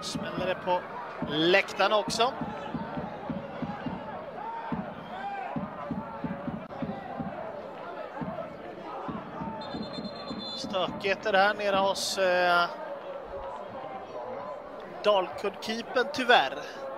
Smäller det på läktaren också. Stökigheter här nere hos Dalkurd-keepern tyvärr.